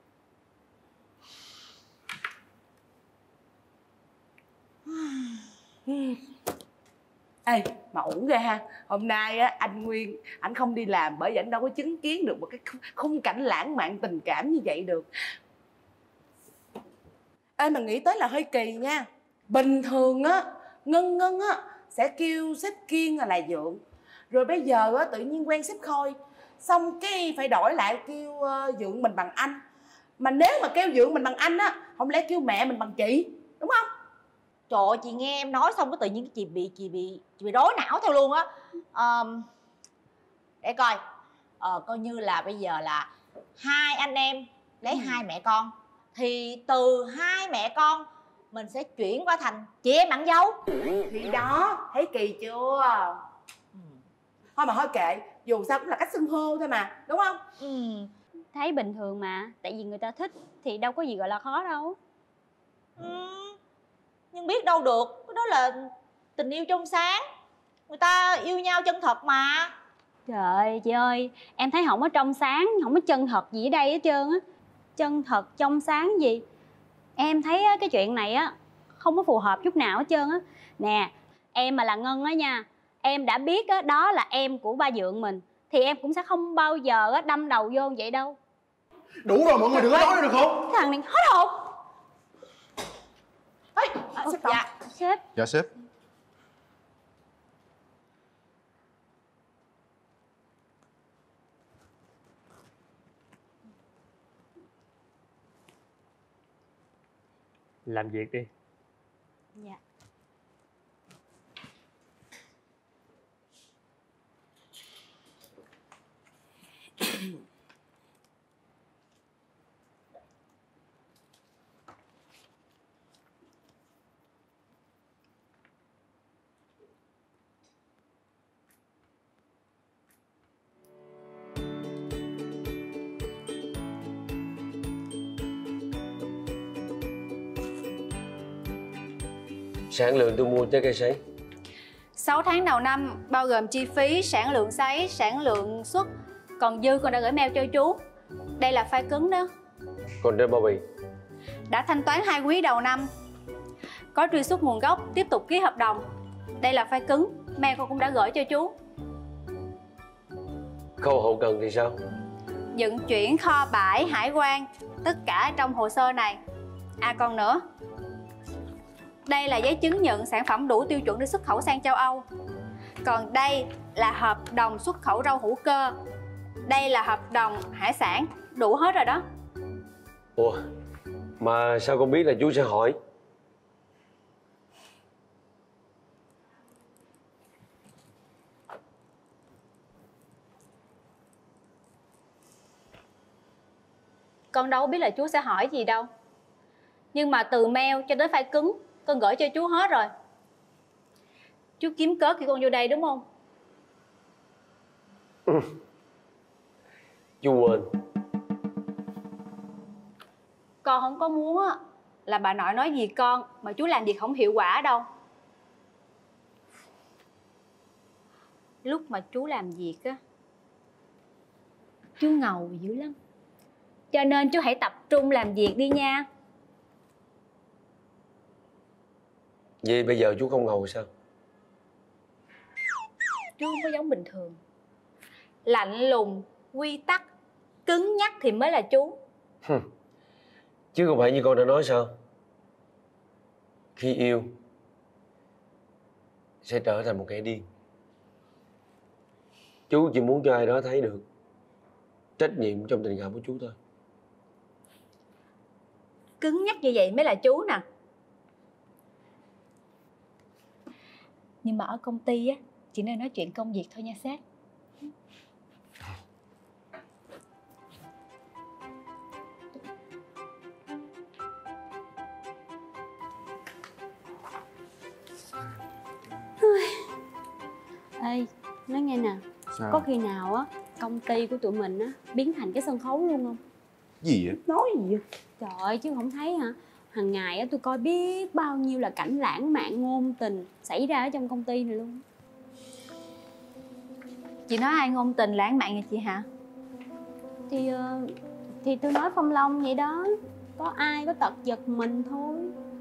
Ê, mà ổn ghê ha. Hôm nay á, anh Nguyên, anh không đi làm bởi vì anh đâu có chứng kiến được một cái khung cảnh lãng mạn tình cảm như vậy được. Ê, mà nghĩ tới là hơi kỳ nha. Bình thường á, Ngân Ngân á sẽ kêu sếp Kiên là là Dượng. Rồi bây giờ á, tự nhiên quen sếp Khôi, xong cái phải đổi lại kêu uh, Dượng mình bằng anh. Mà nếu mà kêu Dượng mình bằng anh á, không lẽ kêu mẹ mình bằng chị, đúng không?
Trời ơi, chị nghe em nói xong cái tự nhiên chị bị chị bị chị bị rối não theo luôn á. Um, để coi, ờ, coi như là bây giờ là hai anh em lấy ừ. hai mẹ con, thì từ hai mẹ con mình sẽ chuyển qua thành chị em bạn dâu.
Thì đó, thấy kỳ chưa? Ừ. Thôi mà thôi kệ, dù sao cũng là cách xưng hô thôi mà, đúng không?
Ừ, thấy bình thường mà, tại vì người ta thích thì đâu có gì gọi là khó đâu.
Ừ. Nhưng biết đâu được, cái đó là tình yêu trong sáng, người ta yêu nhau chân thật mà.
Trời ơi chị ơi, em thấy không có trong sáng, không có chân thật gì ở đây hết trơn á. Chân thật, trong sáng gì? Em thấy cái chuyện này á không có phù hợp chút nào hết trơn á. Nè, em mà là Ngân á nha, em đã biết á đó là em của ba Dượng mình, thì em cũng sẽ không bao giờ á đâm đầu vô vậy đâu.
Đủ rồi, mọi người đừng có nói nữa được không?
Thằng này hết hồn.
Ê, à, sếp Tổng.
Dạ, sếp.
Dạ sếp.
Làm việc đi.
Dạ.
Sản lượng tôi mua trái cây sấy
sáu tháng đầu năm bao gồm chi phí, sản lượng sấy, sản lượng xuất, còn dư con đã gửi mail cho chú. Đây là file cứng đó.
còn trên bao bì.
Đã thanh toán hai quý đầu năm. có truy xuất nguồn gốc, tiếp tục ký hợp đồng. Đây là file cứng, mail con cũng đã gửi cho chú.
Khâu hậu cần thì sao?
Vận chuyển, kho bãi, hải quan, tất cả trong hồ sơ này. À còn nữa, đây là giấy chứng nhận sản phẩm đủ tiêu chuẩn để xuất khẩu sang châu Âu. Còn đây là hợp đồng xuất khẩu rau hữu cơ. Đây là hợp đồng hải sản. Đủ hết rồi đó.
Ủa, mà sao con biết là chú sẽ hỏi?
Con đâu biết là chú sẽ hỏi gì đâu. Nhưng mà từ mail cho tới file cứng con gửi cho chú hết rồi. Chú kiếm cớ khi con vô đây đúng không?
Ừ. Chú quên.
Con không có muốn á là bà nội nói gì con mà chú làm việc không hiệu quả đâu. Lúc mà chú làm việc á, chú ngầu dữ lắm. Cho nên chú hãy tập trung làm việc đi nha.
Vậy bây giờ chú không ngầu sao?
Chú không có giống bình thường. Lạnh lùng, quy tắc, cứng nhắc thì mới là chú.
Chứ không phải như con đã nói sao? Khi yêu sẽ trở thành một kẻ điên. Chú chỉ muốn cho ai đó thấy được trách nhiệm trong tình cảm của chú thôi.
Cứng nhắc như vậy mới là chú nè. Nhưng mà ở công ty á, chỉ nên nói chuyện công việc thôi nha sếp.
Ê, nói nghe nè.
Sao?
Có khi nào á công ty của tụi mình á biến thành cái sân khấu luôn không?
Gì vậy?
Nói gì vậy? Trời ơi, chứ không thấy hả? Hằng ngày á tôi coi biết bao nhiêu là cảnh lãng mạn ngôn tình xảy ra ở trong công ty này luôn.
Chị nói ai ngôn tình lãng mạn vậy chị hả?
Thì uh, thì tôi nói Phong Long vậy đó. Có ai có tật giật mình thôi.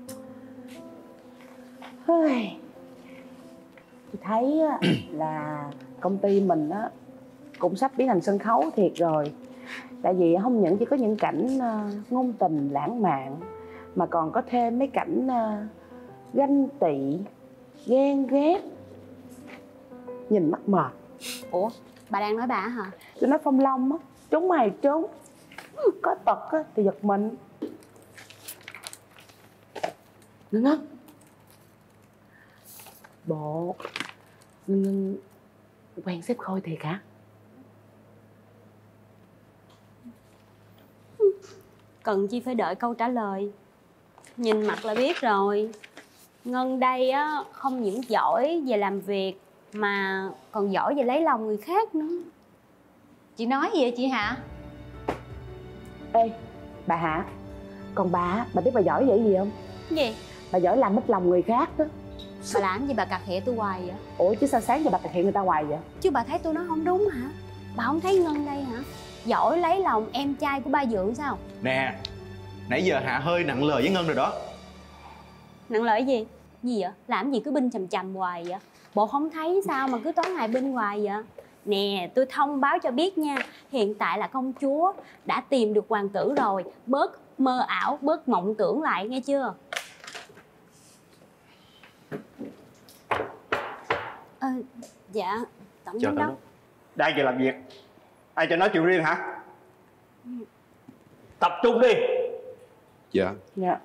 Tôi thấy á, là công ty mình á cũng sắp biến thành sân khấu thiệt rồi. Tại vì không những chỉ có những cảnh uh, ngôn tình lãng mạn mà còn có thêm mấy cảnh uh, ganh tị, ghen ghét, nhìn mắc mệt.
Ủa, bà đang nói bà hả?
Tôi nói Phong Long á, trốn mày trốn, có tật á thì giật mình. Ngân Ngân, bộ Ngân Ngân quen sếp Khôi thiệt hả?
Cần chi phải đợi câu trả lời. Nhìn mặt là biết rồi. Ngân đây á không những giỏi về làm việc mà còn giỏi về lấy lòng người khác nữa.
Chị nói gì vậy chị hả?
Ê, bà hả? Còn bà, bà biết bà giỏi vậy gì không?
Gì?
Bà giỏi làm mất lòng người khác đó.
Bà làm gì bà cà khịa tôi hoài vậy?
Ủa chứ sao sáng giờ bà cà khịa người ta hoài vậy?
Chứ bà thấy tôi nói không đúng hả? Bà không thấy Ngân đây hả? Giỏi lấy lòng em trai của ba Dượng sao?
Nè, nãy giờ Hạ hơi nặng lời với Ngân rồi đó.
Nặng lời gì? Gì vậy? Làm gì cứ binh chầm chầm hoài vậy? Bộ không thấy sao mà cứ tối ngày binh hoài vậy? Nè, tôi thông báo cho biết nha. Hiện tại là công chúa đã tìm được hoàng tử rồi. Bớt mơ ảo, bớt mộng tưởng lại, nghe chưa? Ờ, dạ, tổng giám đốc.
Đang giờ làm việc, ai cho nói chuyện riêng hả? Tập trung đi. Dạ.
Dạ.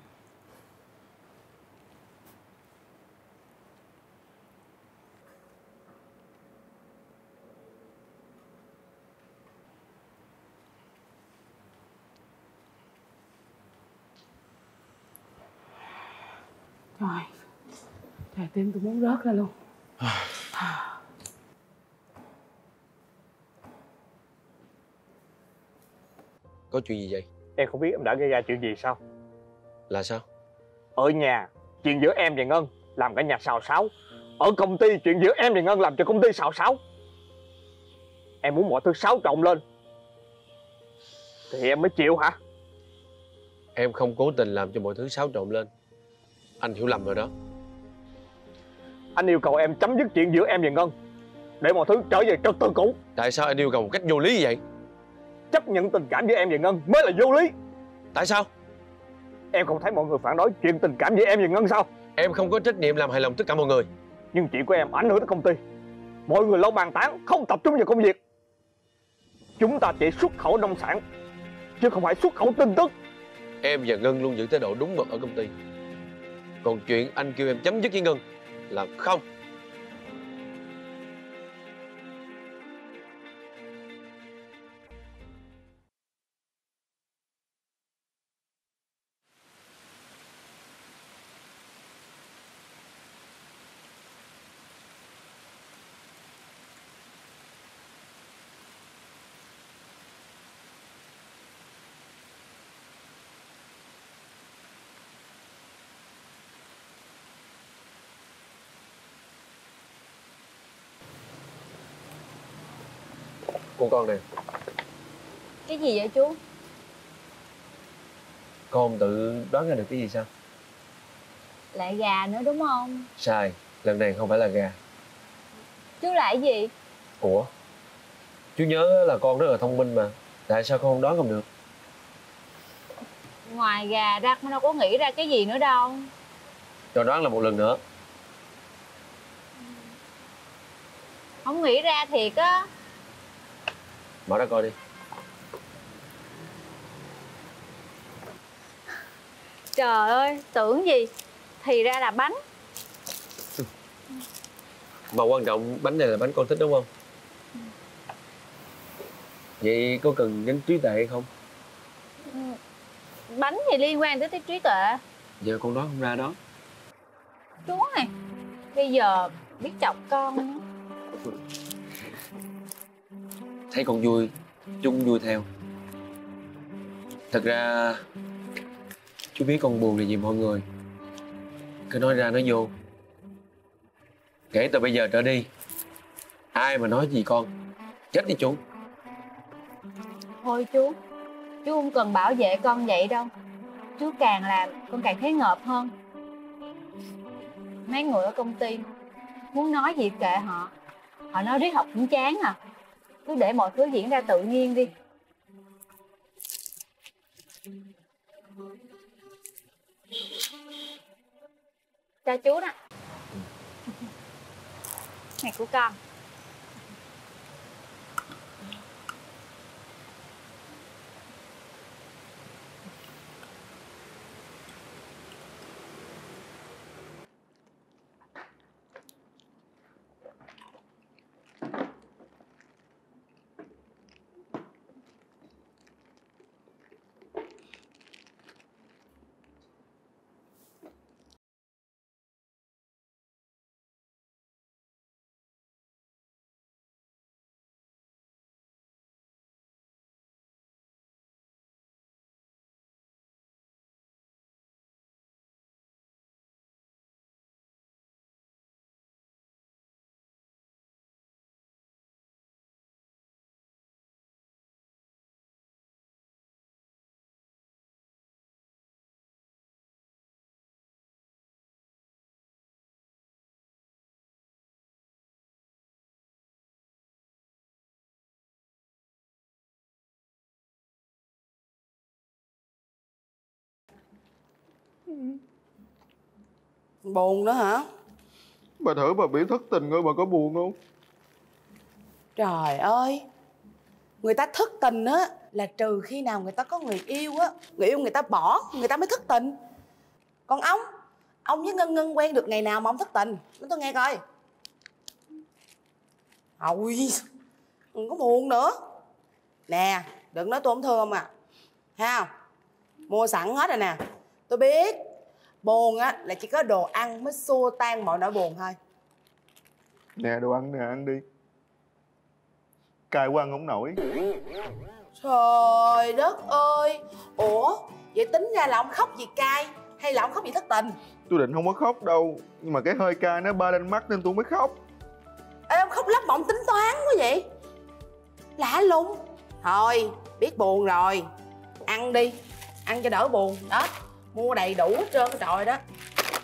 Trời, trời tim tôi muốn rớt ra luôn.
Có chuyện gì vậy?
Em không biết em đã gây ra chuyện gì sao?
Là sao?
Ở nhà, chuyện giữa em và Ngân làm cả nhà xào xáo. Ở công ty, chuyện giữa em và Ngân làm cho công ty xào xáo. Em muốn mọi thứ xáo trộn lên thì em mới chịu hả?
Em không cố tình làm cho mọi thứ xáo trộn lên. Anh hiểu lầm rồi đó.
Anh yêu cầu em chấm dứt chuyện giữa em và Ngân, để mọi thứ trở về trật tự cũ.
Tại sao anh yêu cầu một cách vô lý như vậy?
Chấp nhận tình cảm giữa em và Ngân mới là vô lý.
Tại sao?
Em không thấy mọi người phản đối chuyện tình cảm giữa em và Ngân sao?
Em không có trách nhiệm làm hài lòng tất cả mọi người.
Nhưng chuyện của em ảnh hưởng tới công ty. Mọi người lâu bàn tán, không tập trung vào công việc. Chúng ta chỉ xuất khẩu nông sản, chứ không phải xuất khẩu tin tức.
Em và Ngân luôn giữ thái độ đúng mực ở công ty. Còn chuyện anh kêu em chấm dứt với Ngân là không. Con con nè.
Cái gì vậy chú?
Con tự đoán ra được cái gì sao?
Lại gà nữa đúng không?
Sai, lần này không phải là gà.
Chú lại cái gì?
Ủa? Chú nhớ là con rất là thông minh mà. Tại sao con không đoán không được?
Ngoài gà ra con đâu có nghĩ ra cái gì nữa đâu.
Cho đoán là một lần nữa.
Không nghĩ ra thiệt á.
Mở ra coi đi.
Trời ơi, tưởng gì thì ra là bánh.
Mà quan trọng bánh này là bánh con thích đúng không? Vậy có cần nhấn trí tuệ hay không?
Bánh thì liên quan tới trí tuệ.
Giờ con đoán không ra đó.
Chú này, bây giờ biết chọc con.
Thấy con vui, chú cũng vui theo. Thật ra chú biết con buồn là gì mọi người. Cứ nói ra nói vô. Kể từ bây giờ trở đi, ai mà nói gì con, chết đi chú.
Thôi chú, chú không cần bảo vệ con vậy đâu. Chú càng làm con càng thấy ngợp hơn. Mấy người ở công ty muốn nói gì kệ họ. Họ nói riết học cũng chán à. Cứ để mọi thứ diễn ra tự nhiên đi. Cho chú nè. Này của con.
Buồn nữa hả?
Bà thử bà bị thất tình rồi bà có buồn không?
Trời ơi, người ta thất tình á là trừ khi nào người ta có người yêu á, người yêu người ta bỏ, người ta mới thất tình. Còn ông, ông với Ngân Ngân quen được ngày nào mà ông thất tình? Nói tôi nghe coi. Ôi, đừng có buồn nữa. Nè, đừng nói tôi không thương ông à. Thấy không? Mua sẵn hết rồi nè. Tôi biết buồn á là chỉ có đồ ăn mới xua tan mọi nỗi buồn thôi.
Nè, đồ ăn nè, ăn đi. Cay quá ăn không nổi.
Trời đất ơi. Ủa, vậy tính ra là ông khóc vì cay hay là ông khóc vì thất tình?
Tôi định không có khóc đâu, nhưng mà cái hơi cay nó ba lên mắt nên tôi mới khóc.
Ê, ông khóc lóc mà ông tính toán quá vậy. Lạ lùng. Thôi, biết buồn rồi. Ăn đi, ăn cho đỡ buồn. Đó, mua đầy đủ hết trơn cái trọi đó.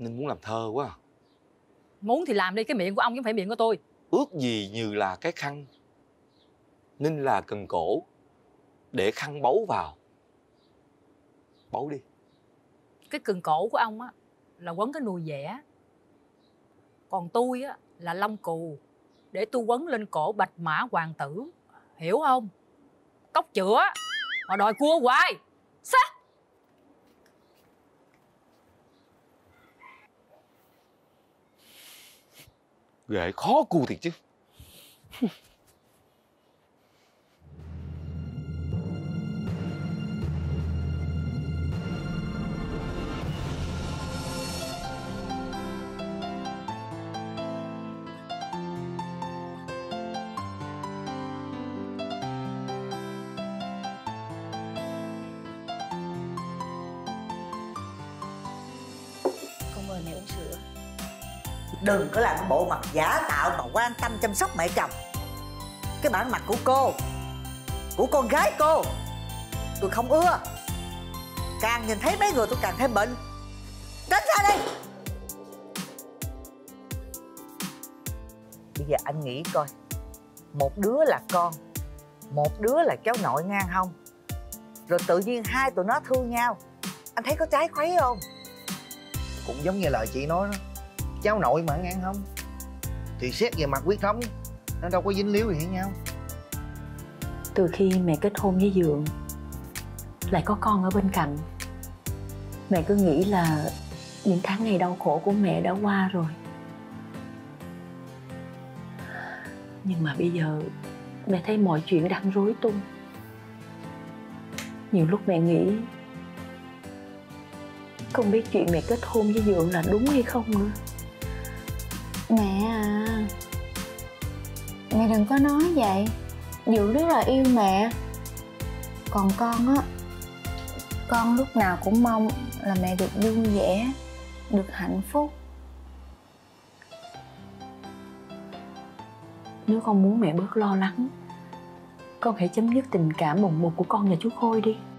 Ninh muốn làm thơ quá à.
Muốn thì làm đi, cái miệng của ông chứ không phải miệng của tôi.
Ước gì như là cái khăn, Ninh là cần cổ, để khăn bấu vào. Bấu đi.
Cái cần cổ của ông á là quấn cái nùi vẽ, còn tôi á là lông cù, để tôi quấn lên cổ bạch mã hoàng tử, hiểu không? Cốc chữa mà đòi cua hoài. Sát.
Ghệ khó cua thiệt chứ.
Con mời mẹ uống sữa.
Đừng có làm cái bộ mặt giả tạo mà quan tâm chăm sóc mẹ chồng. Cái bản mặt của cô, của con gái cô, tôi không ưa. Càng nhìn thấy mấy người tôi càng thêm bệnh. Tránh ra đây. Bây giờ anh nghĩ coi, một đứa là con, một đứa là cháu nội ngang không, rồi tự nhiên hai tụi nó thương nhau, anh thấy có trái khuấy không?
Cũng giống như lời chị nói đó, cháu nội mà ngang không thì xét về mặt huyết thống nó đâu có dính líu gì với nhau.
Từ khi mẹ kết hôn với Dượng, lại có con ở bên cạnh, mẹ cứ nghĩ là những tháng ngày đau khổ của mẹ đã qua rồi. Nhưng mà bây giờ mẹ thấy mọi chuyện đang rối tung. Nhiều lúc mẹ nghĩ không biết chuyện mẹ kết hôn với Dượng là đúng hay không nữa.
Mẹ à, mẹ đừng có nói vậy. Dượng rất là yêu mẹ. Còn con á, con lúc nào cũng mong là mẹ được vui vẻ, được hạnh phúc.
Nếu con muốn mẹ bớt lo lắng, con hãy chấm dứt tình cảm bồng bột của con và chú Khôi đi.